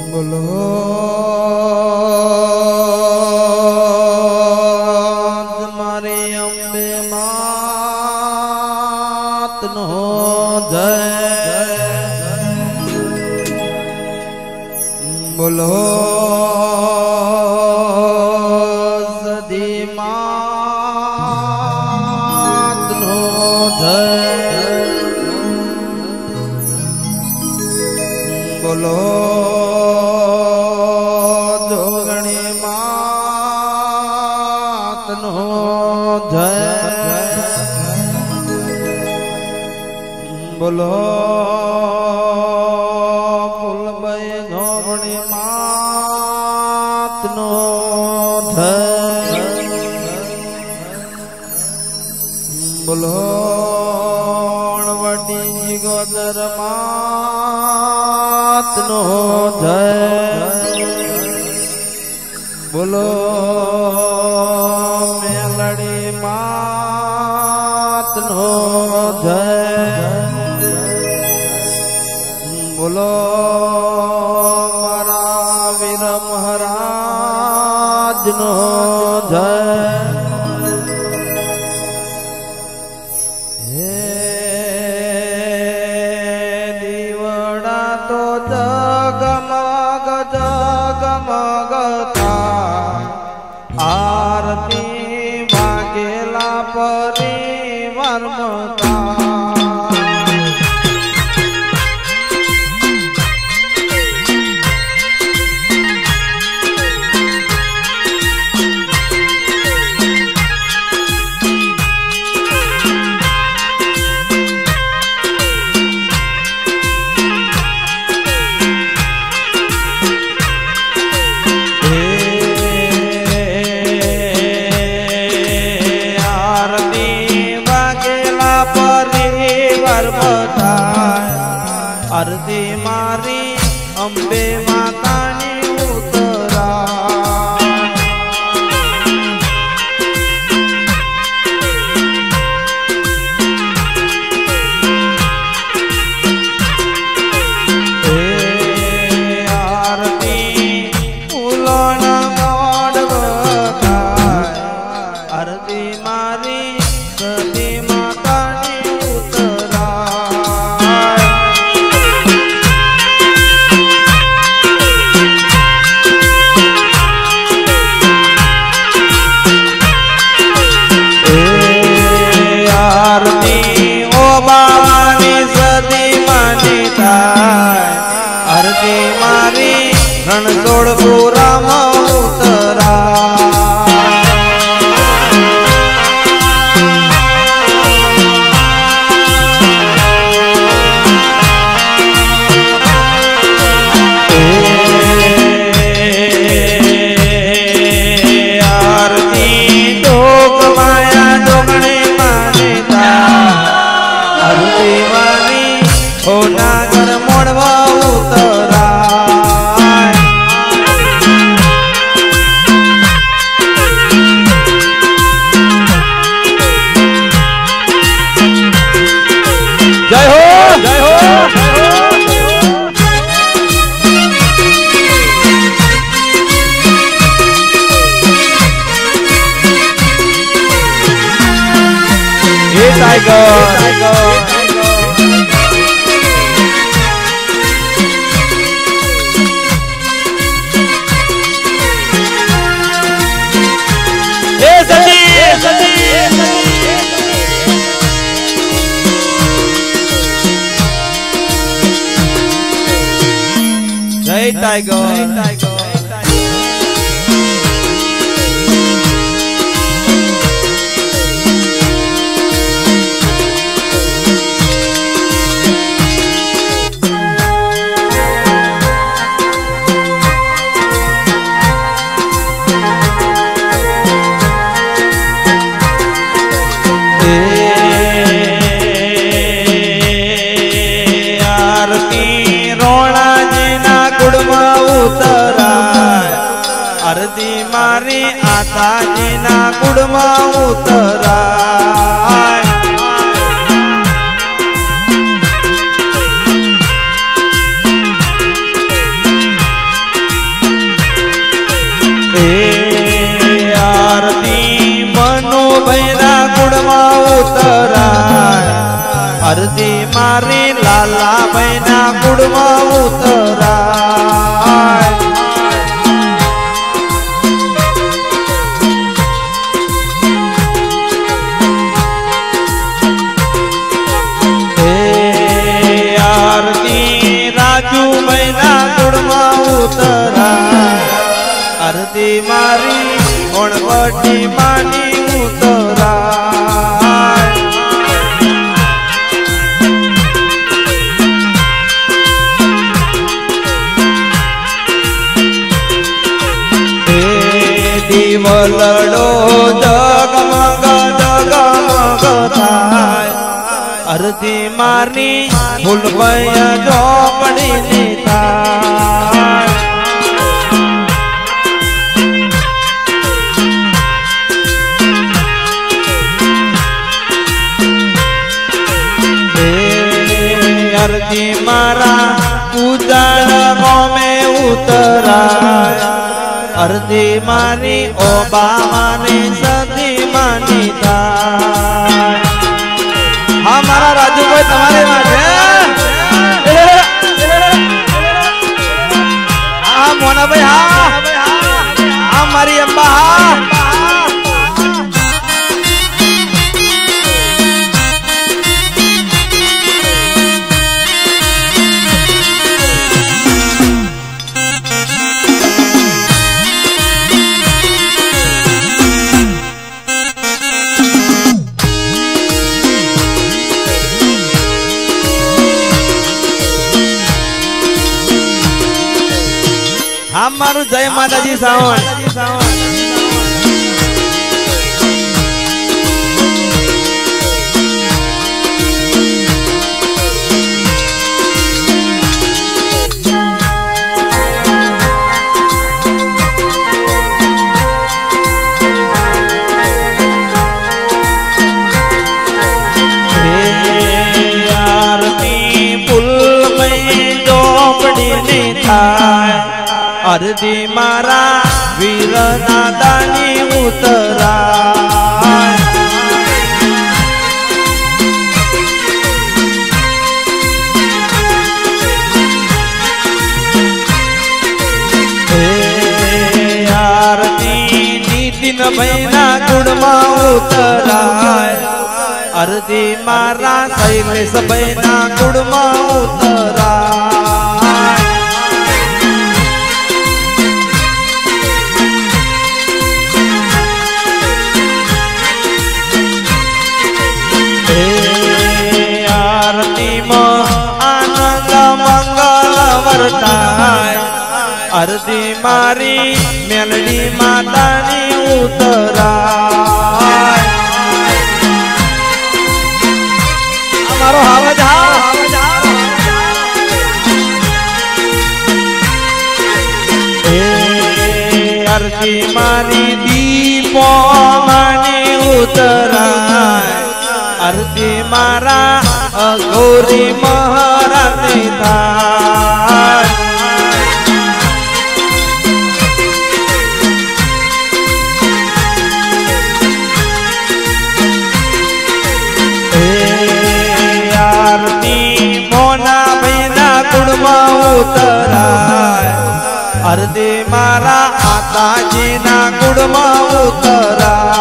બોલો મારી અંબે માતનો જય બોલો સદી માતનો જય બોલો જોગણી માતનો જય બોલો ફૂલભાઈ જોગણી માતનો જય બોલો વટી ગોદર માતનો જય બોલો મેલડી માતનો જય બોલો મારા વીર મહારાજનો જય હે દીવડા તો જગમગ જગમગતા આરતી વાગેલા પરિવાર મતા આરતી મારી અંબે માતાની ઉતરા આરતી ફૂલોના મોડવતા આરતી મારી સતી માતાની ઉતરા આરતી મારી રણછોડપુરામાં ઉતરા આરતી ડોક માયા ડોકણે માનતા આરતી મારી ઓના ઘર મોડવા ઉતરા જય હો જય હો હે ટાઈગર Tiger. આરતી મારી આતાજીના કુળમાં ઉતરાય અરજી મારી લાલાભાઈના કુળમાં ઉતરાય અરજી મારી ઓણવટી માની ઉતરાય દીવલડો જગમગ જગમગ થાય અરજી મારી ફૂલભય ઝોપડીની થાય અરજી મારા ઉજાડ ગોમે ઉતરાય અરજી મારી ઓબામાની સદી માની થાય હા મારા રાજુભાઈ તમારે માટે હા મોનાભાઈ હા મારી અંબા હા મારું જય માતાજી સાવણ અરજી મારા વીરના દાની ઉતરાય આરતી નીતિન ભાઈના ગુણમાં ઉતરાય અરજી મારા શૈલેષ ભાઈના ગુણમાં ઉતરાય આનંદ મંગલ વર્તાય અરજી મારી મેલડી માતાની ઉતરાય અમારો હાવજ અરજી મારી દીપો માની ઉતરાય અરજી મારા ગૌરી મહારાજની થાય આરતી મોના ભાઈના કુળમાં ઉતરાય અરજી મારા આતાજીના કુળમાં ઉતરાય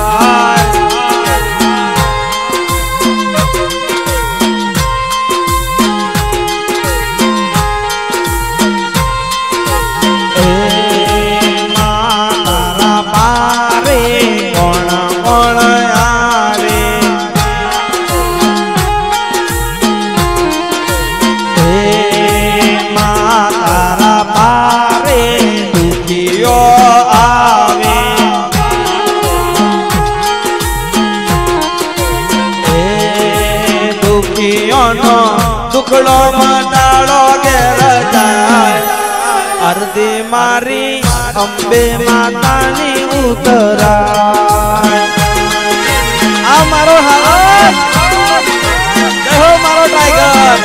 દુખડો મટાડો ઘેર જાય અરજી મારી અંબે માતાની ઉતરાય આ મારો હાથ જય હો મારો ટાઈગર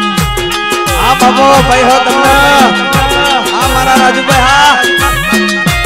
આ બાબો ભાઈ હો તમને આ મારા રાજુભાઈ હા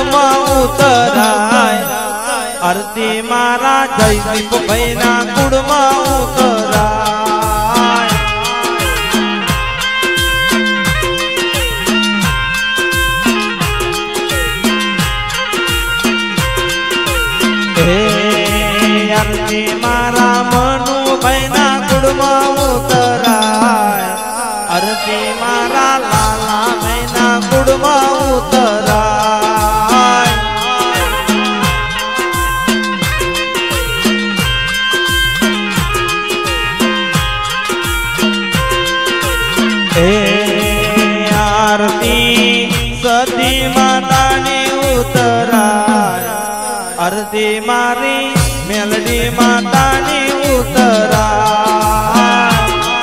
कुड़मा उतराय आरती मारा जयदीप भाईना कुड़मा उतराय आरती मारा मनु भाईना कुड़मा उतराय आरती मारा लाला भाईना कुड़मा उतराय आरती सती मातानी उतराय आरती मारी मेलडी मातानी उतराय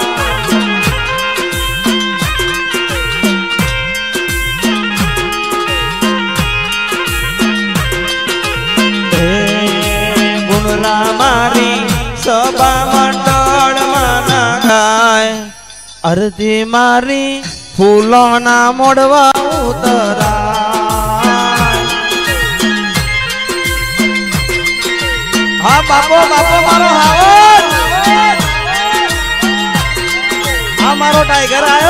गुणरा मारी सभा मंडल माना गाय आरती मारी फूलोना मोड़वा उतराय हाँ बापो बापो मारो हावर हाँ मारो टाइगर आयो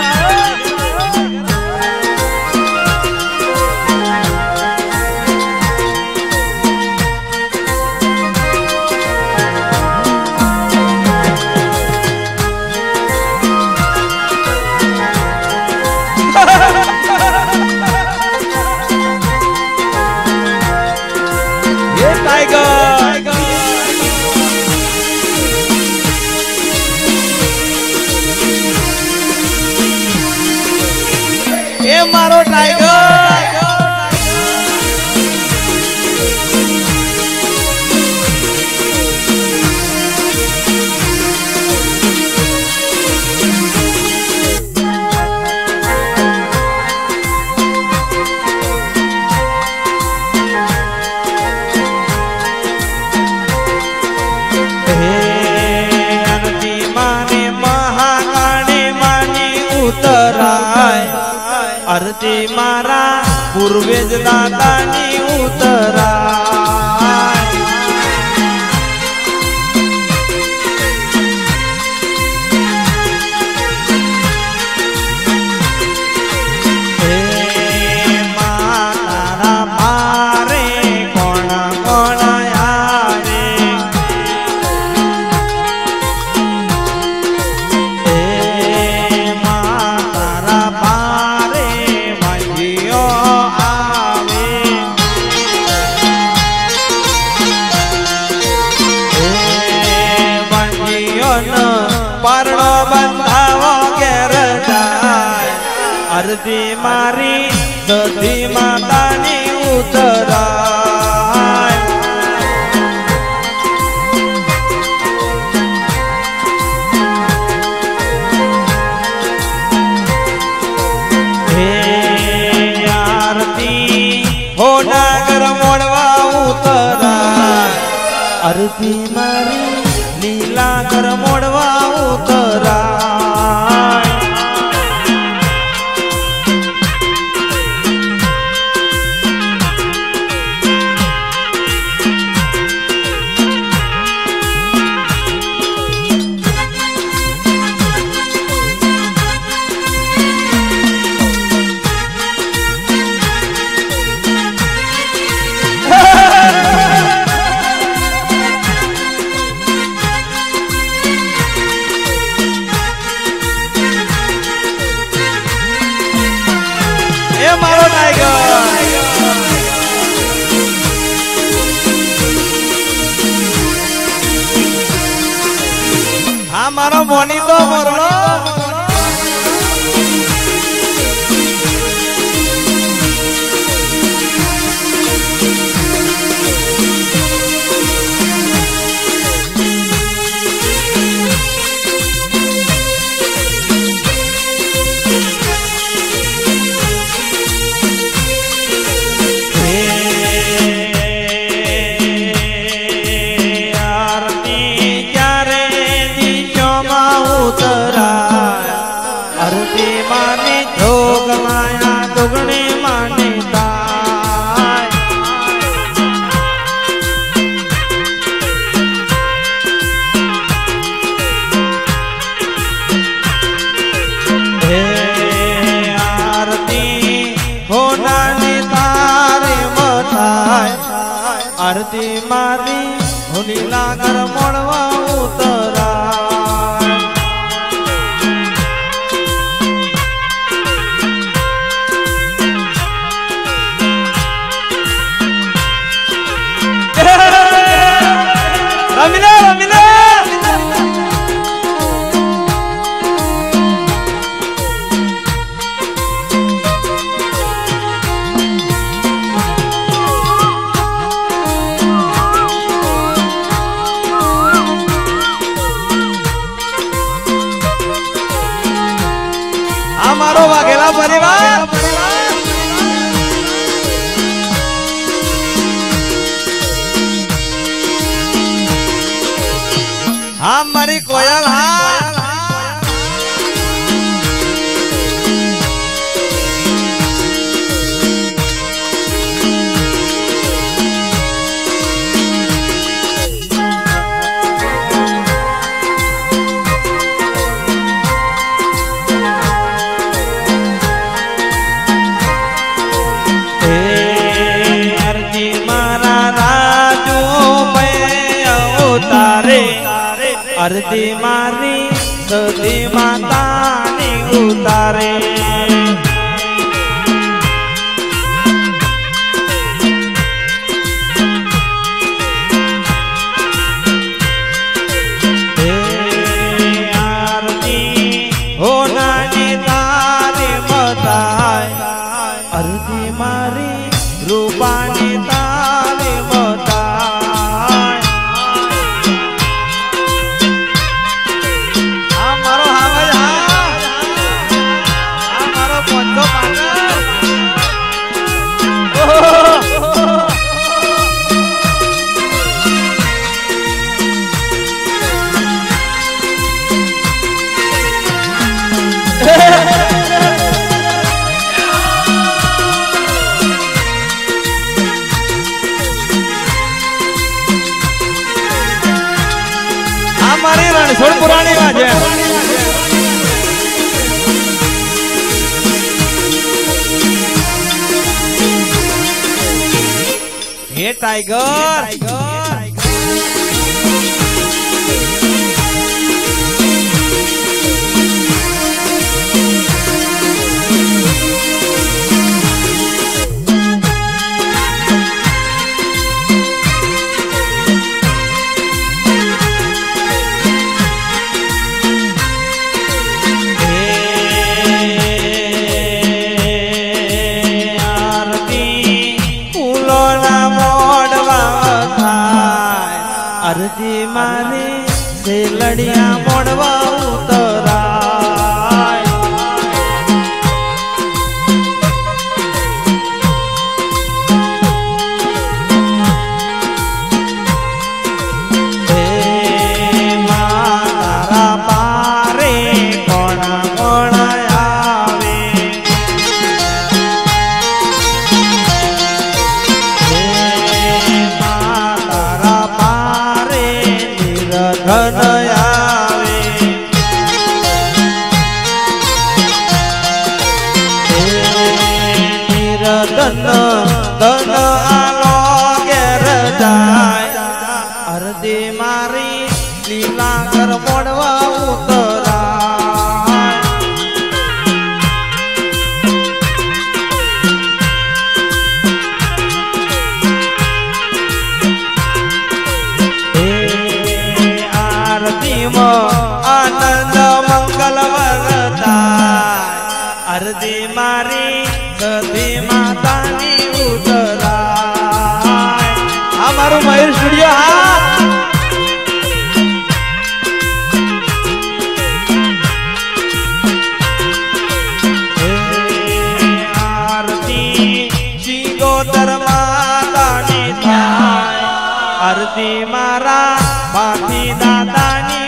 ये टाइगर ये मारो टाइगर आरती मारा पूर्वेज दादानी उतराय मातारा पारे कोण कोण आवे मातारा पारे परनो बंधावो घेर जाय आरती मारी सती मातानी उतराय आरती हो नागर मोड़वा उतराय आरती मारी लीला कर मोड़वा उतराय मारो टाइगर हमारा मोनी तो मरलो आरती माने जोग माया दुगने माने दाय આરતી મારી હોલીલા ઘર મોડવા ઉતરાય રમીલે રમીલે અમારો વાઘેલા પરિવાર હા મારી કોયલ હા અરતી મારી સતી માતાની ઉતારે આરતી હોનાની તારી બતાય અરતી મારી રૂપાની તારી બતાય हमारी रणछोड़ पुरानी बात है ये टाइगर અરજી મારે સેલડિયા મોડવા ઉતરાય હે મારા પારે કોણ કોણ આવે ધન આવે ધન ધન આલો ઘેર જાય અરજી મારી લીલા ઘર મોડવા ઉતરાય આનંદ મંગલ વરદાય અરજી મારી સતી માતાની ઉતરાય આ મારું મયુર સ્ટુડિયો હા આરતી શિગોતર માતાની થાય અરજી મારા પાથી દાદાની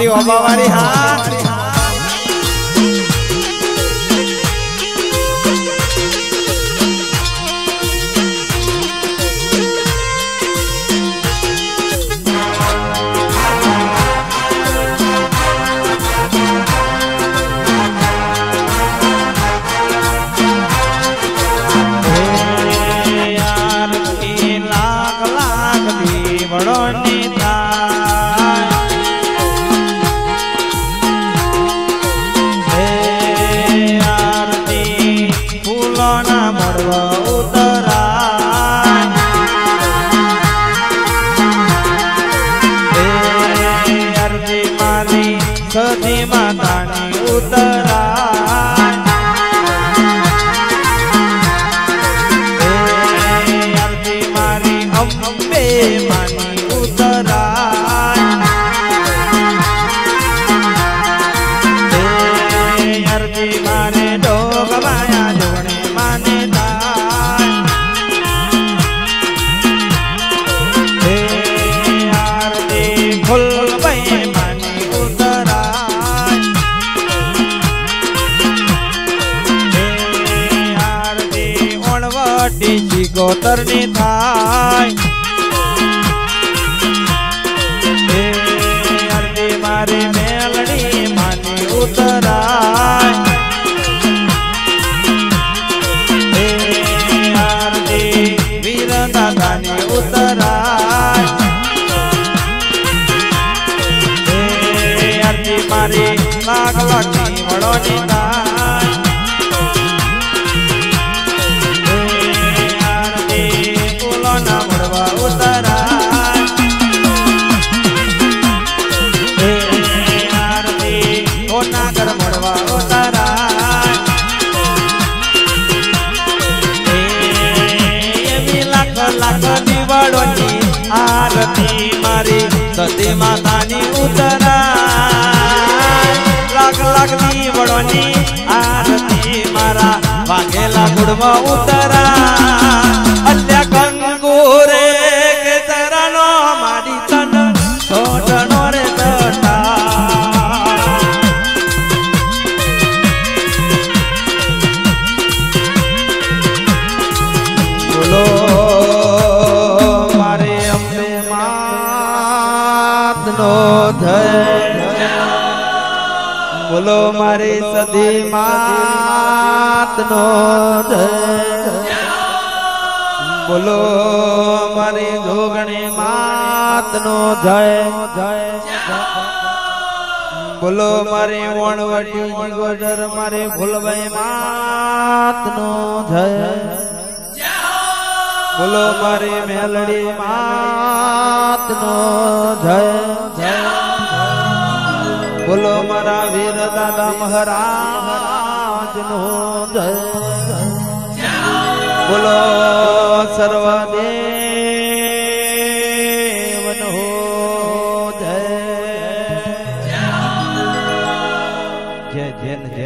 મારી ઓબાવાળી હા સતી માતાની ઉતરાય આરતી મારી અંબે માની ઉતરાય આરતી મારે ડોગવાયા જોડે માને થાય આરતી ફૂલ ભાઈ ગોતરની થાય આરતી મારી મેલડી માની ઉતરાય આરતી વીર દાદાની ઉતરાય આરતી મારી લાખ લાખની વડોની થાય આરતી મારી સતી માતાની ઉતરાય લાખ લાખ દીવડોની આરતી મારા વાઘેલા ગુડમાં ઉતરાય અત્યા કંકુ રે કે તરાનો મારી તન સોઢનો રે તટા બોલો બોલો મારી સધી માતનો બોલો મારી જોગણી માતનો જય બોલો મારી વણવટી ગોદર મારી ફૂલભાઈ માતનો જય બોલો મારી મેલડી માતનો જય બોલો મારા વીર દાદા મહારાજ નો જય બોલો સર્વદેવ નો જય જય જય જય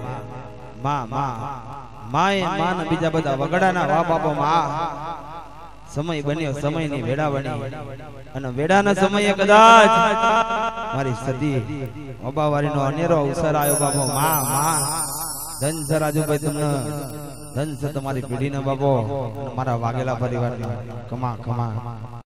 માય માન બીજા બધા વગડાના વા બાપો માં સમય બન્યો સમયની વેડાવણી અને વેડાના સમયે કદાચ મારી સદી ઓબાવારીનો અનેરો અવસર આવ્યો બાપો માં ધન છે રાજુભાઈ તમને ધન છે તમારી પેઢીનો બાપો મારા વાઘેલા પરિવારનો કમા